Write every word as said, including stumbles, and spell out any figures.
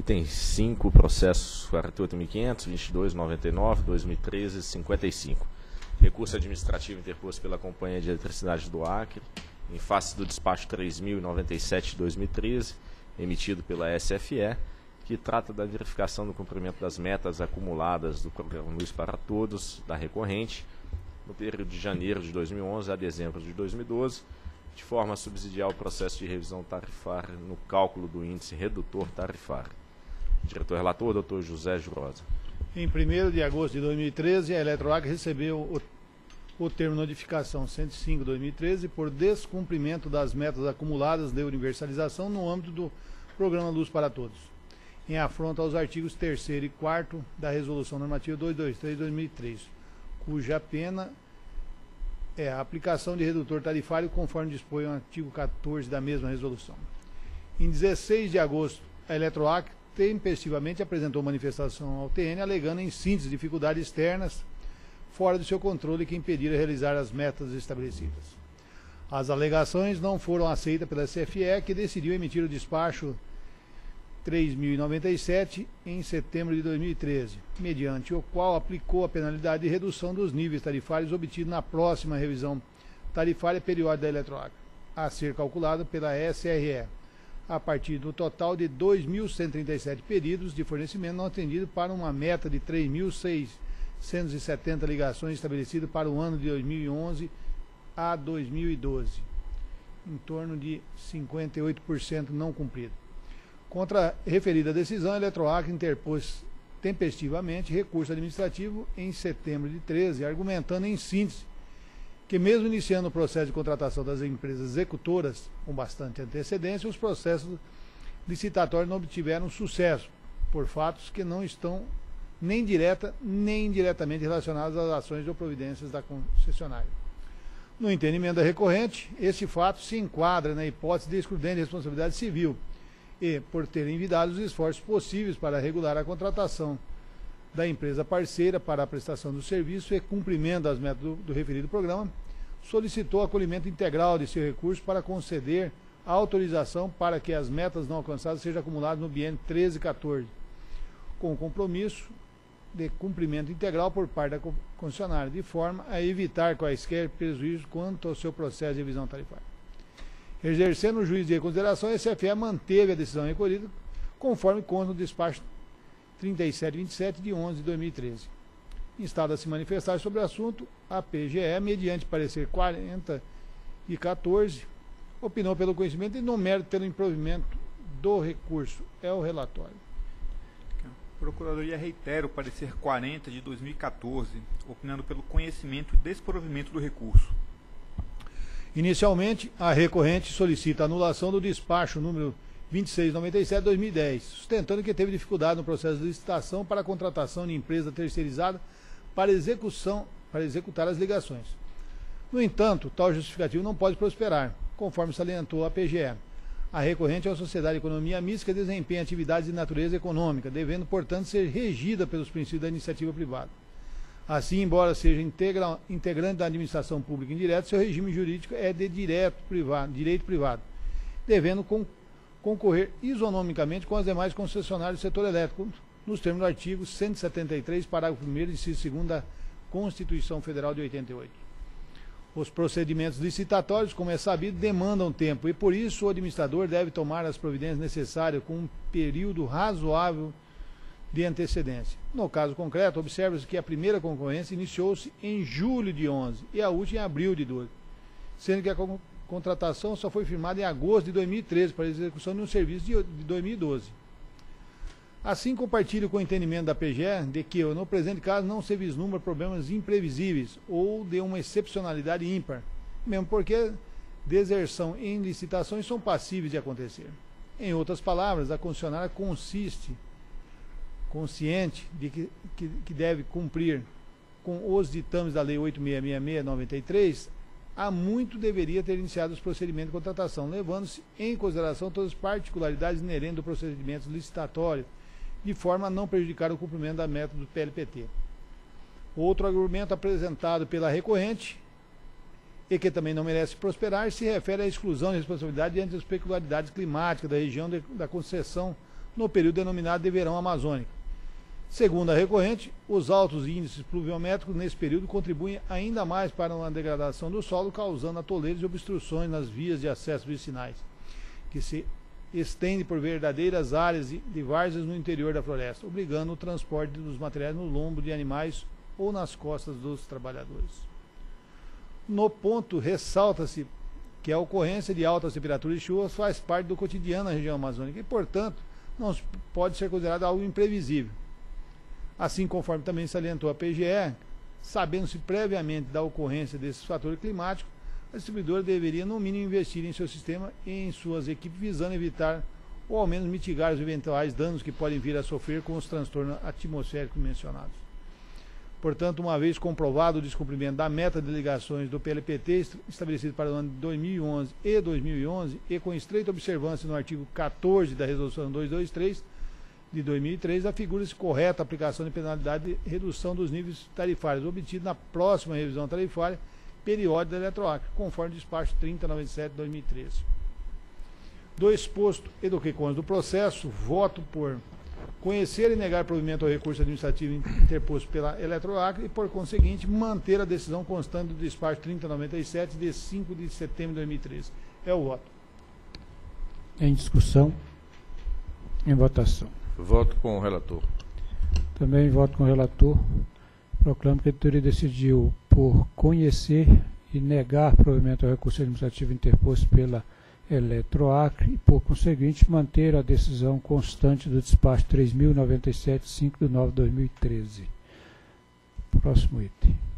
Item cinco, processos quarenta e oito mil e quinhentos, vinte e dois, noventa e nove, dois mil e treze, cinquenta e cinco. Recurso administrativo interposto pela Companhia de Eletricidade do Acre, em face do despacho três mil e noventa e sete de dois mil e treze, emitido pela S F E, que trata da verificação do cumprimento das metas acumuladas do Programa Luz para Todos, da recorrente, no período de janeiro de dois mil e onze a dezembro de dois mil e doze, de forma a subsidiar o processo de revisão tarifária no cálculo do índice redutor tarifário. Diretor relator, doutor José Jurosa. Em primeiro de agosto de dois mil e treze, a Eletroacre recebeu o, o termo notificação cento e cinco barra dois mil e treze por descumprimento das metas acumuladas de universalização no âmbito do Programa Luz para Todos, em afronta aos artigos terceiro e quarto da Resolução Normativa duzentos e vinte e três de dois mil e três, cuja pena é a aplicação de redutor tarifário conforme dispõe o artigo quatorze da mesma resolução. Em dezesseis de agosto, a Eletroacre tempestivamente apresentou manifestação ao T N alegando em síntese dificuldades externas fora do seu controle que impediram realizar as metas estabelecidas. As alegações não foram aceitas pela S F E, que decidiu emitir o despacho três mil e noventa e sete em setembro de dois mil e treze, mediante o qual aplicou a penalidade de redução dos níveis tarifários obtido na próxima revisão tarifária periódica da Eletroacre, a ser calculada pela S R E, a partir do total de dois mil cento e trinta e sete pedidos de fornecimento não atendido para uma meta de três mil seiscentas e setenta ligações estabelecidas para o ano de dois mil e onze a dois mil e doze, em torno de cinquenta e oito por cento não cumprido. Contra a referida decisão, a Eletroacre interpôs tempestivamente recurso administrativo em setembro de treze, argumentando em síntese que mesmo iniciando o processo de contratação das empresas executoras com bastante antecedência, os processos licitatórios não obtiveram sucesso, por fatos que não estão nem direta nem indiretamente relacionados às ações ou providências da concessionária. No entendimento da recorrente, esse fato se enquadra na hipótese de excludente de responsabilidade civil e, por terem envidado os esforços possíveis para regular a contratação da empresa parceira para a prestação do serviço e cumprimento das metas do, do referido programa, solicitou acolhimento integral de seu recurso para conceder a autorização para que as metas não alcançadas sejam acumuladas no biênio treze quatorze, com compromisso de cumprimento integral por parte da concessionária, de forma a evitar quaisquer prejuízos quanto ao seu processo de revisão tarifária. Exercendo o juízo de reconsideração, a S F E manteve a decisão recolhida, conforme consta no despacho trinta e sete vinte e sete de onze de dois mil e treze. Instada a se manifestar sobre o assunto, a P G E, mediante parecer quarenta e quatorze, opinou pelo conhecimento e no mérito pelo improvimento do recurso. É o relatório. A Procuradoria reitera o parecer quarenta de dois mil e quatorze, opinando pelo conhecimento e desprovimento do recurso. Inicialmente, a recorrente solicita a anulação do despacho número vinte e seis noventa e sete de dois mil e dez, sustentando que teve dificuldade no processo de licitação para a contratação de empresa terceirizada para, execução, para executar as ligações. No entanto, tal justificativo não pode prosperar, conforme salientou a P G E. A recorrente é uma sociedade de economia mista que desempenha atividades de natureza econômica, devendo, portanto, ser regida pelos princípios da iniciativa privada. Assim, embora seja integra, integrante da administração pública indireta, seu regime jurídico é de direto privado, direito privado, devendo con, concorrer isonomicamente com as demais concessionárias do setor elétrico, nos termos do artigo cento e setenta e três, parágrafo primeiro, inciso segundo da Constituição Federal de oitenta e oito. Os procedimentos licitatórios, como é sabido, demandam tempo e, por isso, o administrador deve tomar as providências necessárias com um período razoável de antecedência. No caso concreto, observa-se que a primeira concorrência iniciou-se em julho de onze e a última em abril de doze, sendo que a contratação só foi firmada em agosto de dois mil e treze para a execução de um serviço de dois mil e doze. Assim, compartilho com o entendimento da P G E de que, no presente caso, não se vislumbra problemas imprevisíveis ou de uma excepcionalidade ímpar, mesmo porque deserção em licitações são passíveis de acontecer. Em outras palavras, a concessionária consiste consciente de que, que, que deve cumprir com os ditames da Lei oito mil seiscentos e sessenta e seis de noventa e três, há muito deveria ter iniciado os procedimentos de contratação, levando-se em consideração todas as particularidades inerentes do procedimento licitatório, de forma a não prejudicar o cumprimento da meta do P L P T. Outro argumento apresentado pela recorrente, e que também não merece prosperar, se refere à exclusão de responsabilidade diante das peculiaridades climáticas da região de, da concessão no período denominado de verão amazônico. Segundo a recorrente, os altos índices pluviométricos nesse período contribuem ainda mais para uma degradação do solo, causando atoleiros e obstruções nas vias de acesso vicinais, que se estende por verdadeiras áreas de várzeas no interior da floresta, obrigando o transporte dos materiais no lombo de animais ou nas costas dos trabalhadores. No ponto, ressalta-se que a ocorrência de altas temperaturas e chuvas faz parte do cotidiano na região amazônica e, portanto, não pode ser considerado algo imprevisível. Assim, conforme também salientou a P G E, sabendo-se previamente da ocorrência desses fatores climáticos, a distribuidora deveria, no mínimo, investir em seu sistema e em suas equipes, visando evitar ou ao menos mitigar os eventuais danos que podem vir a sofrer com os transtornos atmosféricos mencionados. Portanto, uma vez comprovado o descumprimento da meta de ligações do P L P T estabelecido para o ano de dois mil e onze e dois mil e onze e com estreita observância no artigo quatorze da Resolução duzentos e vinte e três de dois mil e três, afigura-se correta a aplicação de penalidade de redução dos níveis tarifários obtidos na próxima revisão tarifária periódica da Eletroacre, conforme o despacho trinta noventa e sete de dois mil e treze. Do exposto e do que consta do processo, voto por conhecer e negar provimento ao recurso administrativo interposto pela Eletroacre e, por conseguinte, manter a decisão constante do despacho trinta noventa e sete de cinco de setembro de dois mil e treze. É o voto. Em discussão. Em votação. Voto com o relator. Também voto com o relator. Proclamo que a editoria decidiu por conhecer e negar provimento ao recurso administrativo interposto pela Eletroacre e, por conseguinte, manter a decisão constante do despacho três mil e noventa e sete de cinco de nove de dois mil e treze. Próximo item.